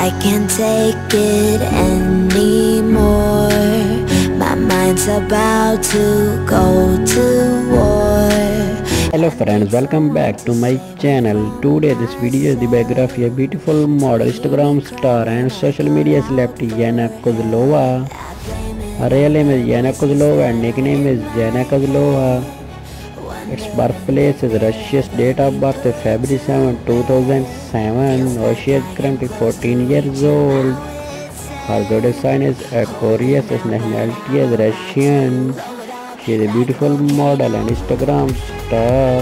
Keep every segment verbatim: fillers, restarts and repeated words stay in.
I can't take it anymore. My mind's about to go to war. Hello friends, welcome back to my channel. Today this video is the biography of beautiful model, Instagram star and social media celebrity Yana Kozolva. Her real name is Yana Kozolva and nickname is Yana Kozolva. Its birthplace is Russia's date of birth is February seventh, two thousand seven. She is currently fourteen years old. Her zodiac sign is Aquarius. Its nationality is Russian. She is a beautiful model and Instagram star.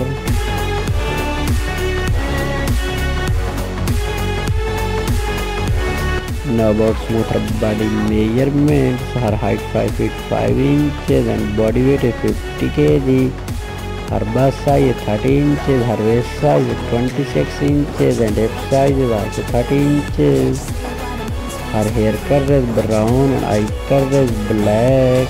Now about smooth her body measurements. Her height five feet five inches and body weight is fifty kilograms. Her bust size is thirty inches, her waist size is twenty-six inches and hip size is also thirty inches. Her hair color is brown and eye color is black.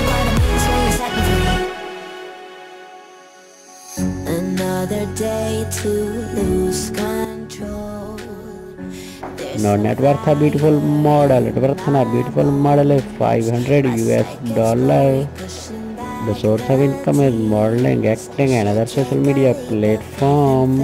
Another day to lose control. Now net worth of beautiful model. Net worth of beautiful model is five hundred U S dollar. The source of income is modeling, acting and other social media platform.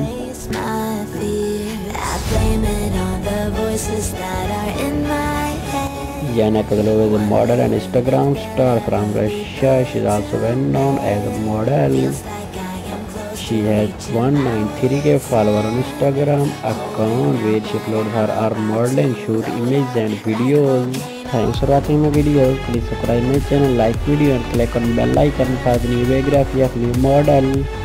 Yana Kozolva is a model and Instagram star from Russia. She is also well known as a model. She has one hundred ninety-three K followers on Instagram account where she uploads her, her modeling, shoot images and videos. Thanks for watching my video. Please subscribe my channel, like video and click on bell icon for the new biography of new model.